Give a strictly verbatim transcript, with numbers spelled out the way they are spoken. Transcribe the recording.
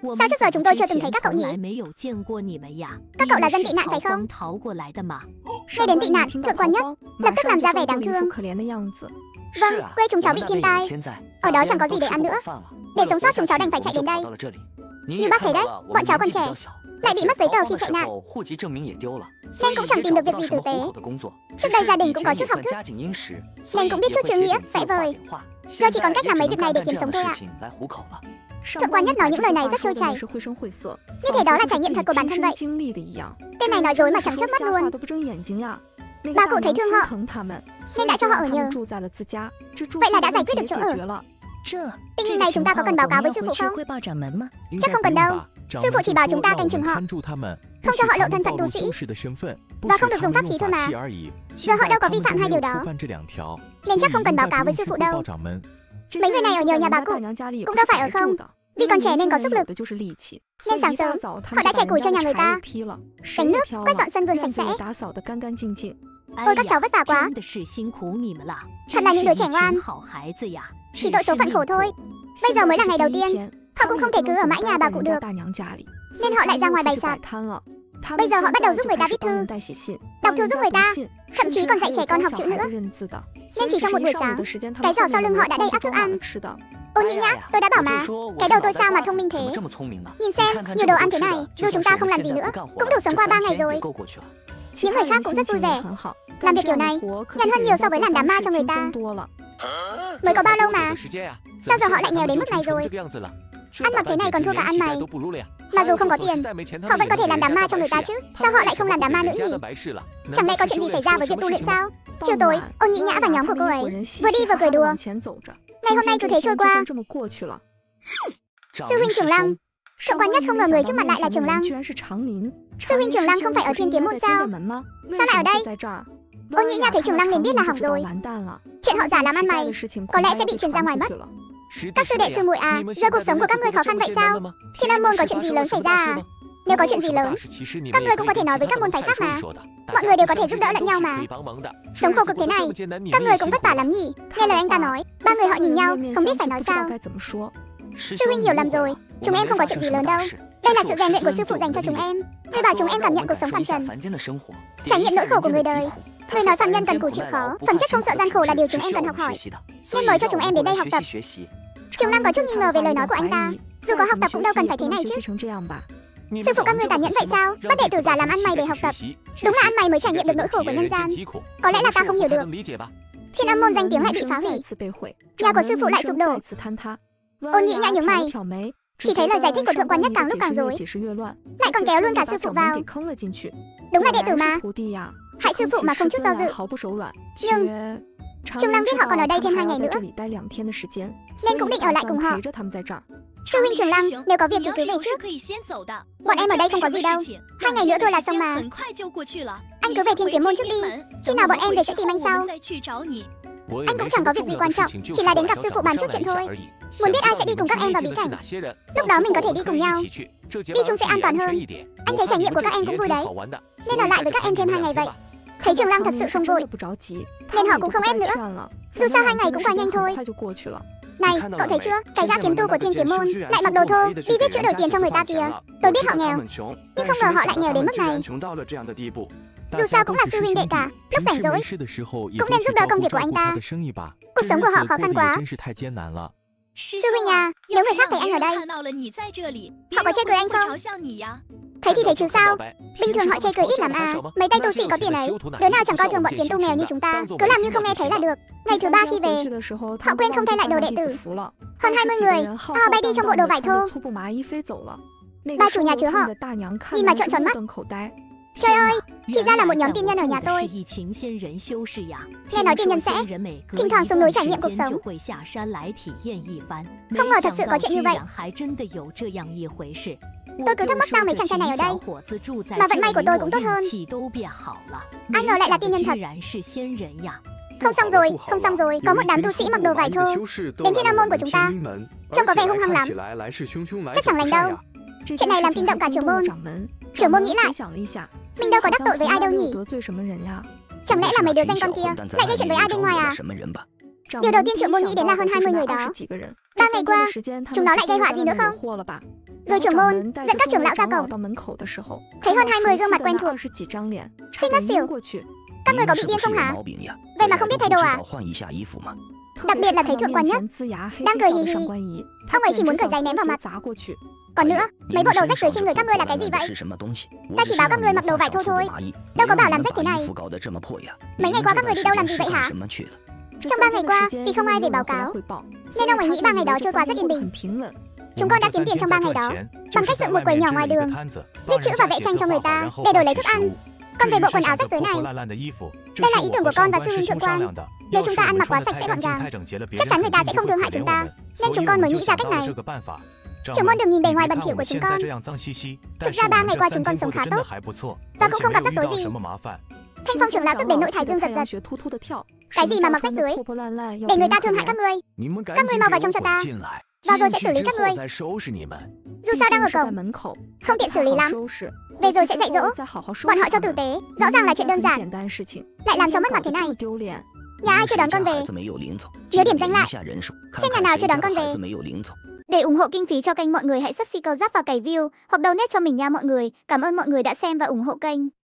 Sao trước giờ chúng tôi chưa từng thấy các cậu nhỉ? Các cậu là dân tị nạn phải không? Nghe đến tị nạn, thượng quan nhất lập tức làm ra vẻ đáng thương. Vâng, quê chúng cháu bị thiên tai, ở đó chẳng có gì để ăn nữa. Để sống sót chúng cháu đành phải chạy đến đây. Như bác thấy đấy, bọn cháu còn trẻ, lại bị mất giấy tờ khi chạy nạn, nên cũng chẳng tìm được việc gì tử tế. Trước đây gia đình cũng có chút học thức, nên cũng biết chút chữ nghĩa, vẽ vời. Giờ chỉ còn cách làm mấy việc này để kiếm sống thôi ạ. Thượng quan nhất nói những lời này rất trôi chảy, như thể đó là trải nghiệm thật của bản thân vậy. Tên này nói dối mà chẳng chớp mắt luôn. Bà cụ thấy thương họ nên đã cho họ ở nhờ. Vậy là đã giải quyết được chỗ ở. Tình hình này chúng ta có cần báo cáo với sư phụ không? Chắc không cần đâu. Sư phụ chỉ bảo chúng ta canh chừng họ, không cho họ lộ thân phận tu sĩ, và không được dùng pháp khí thôi mà. Giờ họ đâu có vi phạm hai điều đó, nên chắc không cần báo cáo với sư phụ đâu. Mấy người này ở nhờ nhà bà cụ cũng đâu phải ở không, vì còn trẻ nên có sức lực. Nên sáng sớm họ đã chạy củi cho nhà người ta, đánh nước, quét dọn sân vườn sạch sẽ. Ôi các cháu vất vả quá, thật là những đứa trẻ ngoan. Chỉ tội số phận khổ thôi. Bây giờ mới là ngày đầu tiên, họ cũng không thể cứ ở mãi nhà bà cụ được, nên họ lại ra ngoài bày sạp. Bây giờ họ bắt đầu giúp người ta viết thư, đọc thư giúp người ta, thậm chí còn dạy trẻ con học chữ nữa. Nên chỉ trong một buổi sáng, cái giỏ sau lưng họ đã đầy ắp thức ăn. Ô Nhĩ Nhã, tôi đã bảo mà, cái đầu tôi sao mà thông minh thế. Nhìn xem, nhiều đồ ăn thế này, dù chúng ta không làm gì nữa, cũng đủ sống qua ba ngày rồi. Những người khác cũng rất vui vẻ. Làm việc kiểu này, nhàn hơn nhiều so với làm đám ma cho người ta. Mới có bao lâu mà, sao giờ họ lại nghèo đến mức này rồi. Ăn mặc thế này còn thua cả ăn mày. Mà dù không có tiền, họ vẫn có thể làm đám ma cho người ta chứ. Sao họ lại không làm đám ma nữa nhỉ? Chẳng lẽ có chuyện gì xảy ra với việc tu luyện sao? Chiều tối, Ô Nhĩ Nhã và nhóm của cô ấy vừa đi vừa cười đùa. Ngày hôm nay cứ thế trôi qua. Sư huynh Trường Lăng. Thượng quan nhất không ngờ người trước mặt lại là Trường Lăng. Sư huynh Trường Lăng không phải ở Thiên Kiếm môn sao? Sao lại ở đây? Ô Nhĩ Nhã thấy Trường Lăng liền biết là hỏng rồi. Chuyện họ giả làm ăn mày có lẽ sẽ bị truyền ra ngoài mất. Các sư đệ sư muội à, giờ cuộc sống của các ngươi khó khăn vậy sao? Thiên Âm môn có chuyện gì lớn xảy ra à? Nếu có chuyện gì lớn, các ngươi cũng có thể nói với các môn phái khác mà. Mọi người đều có thể giúp đỡ lẫn nhau mà. Sống khổ cực thế này, các người cũng vất vả lắm nhỉ? Nghe lời anh ta nói, ba người họ nhìn nhau, không biết phải nói sao. Sư huynh hiểu lầm rồi, chúng em không có chuyện gì lớn đâu. Đây là sự rèn luyện của sư phụ dành cho chúng em. Người bảo chúng em cảm nhận cuộc sống phàm trần, trải nghiệm nỗi khổ của người đời. Người nói phàm nhân cần cù chịu khó, phẩm chất không sợ gian khổ là điều chúng em cần học hỏi, nên mời cho chúng em đến đây học tập. Trường Lăng có chút nghi ngờ về lời nói của anh ta. Dù có học tập cũng đâu cần phải thế này chứ. Sư phụ các ngươi tàn nhẫn vậy sao? Bắt đệ tử giả làm ăn mày để học tập. Đúng là ăn mày mới trải nghiệm được nỗi khổ của nhân gian. Có lẽ là ta không hiểu được. Thiên Âm môn danh tiếng lại bị phá hủy, nhà của sư phụ lại sụp đổ. Ô Nhĩ Nhã nhướng mày, chỉ thấy lời giải thích của thượng quan nhất càng lúc càng rối, lại còn kéo luôn cả sư phụ vào. Đúng là đệ tử mà, hại sư phụ mà không chút do dự. Nhưng Trường Lăng biết họ còn ở đây thêm hai ngày nữa, nên cũng định ở lại cùng họ. Sư huynh Trường Lăng, nếu có việc thì cứ về trước. Bọn em ở đây không có gì đâu, hai ngày nữa thôi là xong mà. Anh cứ về Thiên Kiếm môn trước đi, khi nào bọn em về sẽ tìm anh sau. Anh cũng chẳng có việc gì quan trọng, chỉ là đến gặp sư phụ bàn chút chuyện thôi. Muốn biết ai sẽ đi cùng các em vào bí cảnh, lúc đó mình có thể đi cùng nhau. Đi chung sẽ an toàn hơn. Anh thấy trải nghiệm của các em cũng vui đấy, nên ở lại với các em thêm hai ngày vậy. Thấy Trường Lăng thật sự không vội, nên họ cũng không ép nữa. Dù sao hai ngày cũng qua nhanh thôi. Này, cậu thấy chưa? Cái gã kiếm tu của Thiên Kiếm môn lại mặc đồ thô, đi viết chữ đổi tiền cho người ta kìa. Tôi biết họ nghèo, nhưng không ngờ họ lại nghèo đến mức này. Dù sao cũng là sư huynh đệ cả, lúc rảnh rỗi cũng nên giúp đỡ công việc của anh ta. Cuộc sống của họ khó khăn quá. Sư huynh à, nếu người khác thấy anh ở đây, họ có chê cười anh không? Thấy thì thấy chứ sao? Bình thường họ chê cười ít lắm à. Mấy tay tu sĩ có tiền ấy, đứa nào chẳng coi thường bọn kiếm tu nghèo như chúng ta, cứ làm như không nghe thấy là được. Ngày thứ ba khi về, họ quên không thay lại đồ đệ tử. Hơn hai mươi người, họ bay đi trong bộ đồ vải thô. Ba chủ nhà chứa họ nhìn mà trợn tròn mắt. Trời ơi, thì ra là một nhóm tiên nhân ở nhà tôi. Nghe nói tiên nhân sẽ thỉnh thoảng xuống núi trải nghiệm cuộc sống. Không ngờ thật sự có chuyện như vậy. Tôi cứ thắc mắc sao mấy chàng trai này ở đây, mà vận may của tôi cũng tốt hơn. Ai ngờ lại là tiên nhân thật. Không xong rồi, không xong rồi, có một đám tu sĩ mặc đồ vải thô đến Thiên Âm môn của chúng ta, trông có vẻ hung hăng lắm. Chắc chẳng lành đâu. Chuyện này làm kinh động cả trưởng môn. Trưởng môn nghĩ lại, mình đâu có đắc tội với ai đâu nhỉ? Chẳng lẽ là mấy đứa danh con kia lại gây chuyện với ai bên ngoài à? Điều đầu tiên trưởng môn nghĩ đến là hơn hai mươi người đó. Ba ngày qua, chúng nó lại gây họa gì nữa không? Rồi trưởng môn dẫn các trưởng lão ra cổng, thấy hơn hai mươi gương mặt quen thuộc. Xin ngất xỉu. Các người có bị điên không hả? Vậy mà không biết thay đồ à? Đặc biệt là thấy thượng quan nhất đang cười hì hì. Ông ấy chỉ muốn cởi giày ném vào mặt. Còn nữa, mấy bộ đồ rách rưới trên người các ngươi là cái gì vậy? Ta chỉ báo các ngươi mặc đồ vải thô thôi, đâu có bảo làm rách thế này. Mấy ngày qua các người đi đâu làm gì vậy hả? Trong ba ngày qua, vì không ai về báo cáo, nên ông ấy nghĩ ba ngày đó trôi qua rất yên bình. Chúng con đã kiếm tiền trong ba ngày đó bằng cách dựng một quầy nhỏ ngoài đường, viết chữ và vẽ tranh cho người ta để đổi lấy thức ăn. Còn về bộ quần áo rách rưới này, đây là ý tưởng của con và sư huynh thượng quan. Nếu chúng ta ăn mặc quá sạch sẽ gọn gàng, chắc chắn người ta sẽ không thương hại chúng ta, nên chúng con mới nghĩ ra cách này. Trưởng môn đừng nhìn bề ngoài bẩn thỉu của chúng con. Thực ra ba ngày qua chúng con sống khá tốt và cũng không gặp rắc rối gì. Thanh Phong trưởng lão tức đến nỗi thái dương giật giật. Cái gì mà mặc rách rưới, để người ta thương hại các ngươi. Các ngươi mau vào trong cho ta, vào rồi sẽ xử lý các ngươi. Dù sao đang ở cổng, không tiện xử lý lắm. Về rồi sẽ dạy dỗ bọn họ cho tử tế. Rõ ràng là chuyện đơn giản, lại làm cho mất mặt thế này. Nhà ai chưa đón con về? Nhớ điểm danh lại, xem nhà nào chưa đón con về. Để ủng hộ kinh phí cho kênh, mọi người hãy subscribe, câu giáp và cày view hoặc donate cho mình nha mọi người. Cảm ơn mọi người đã xem và ủng hộ kênh.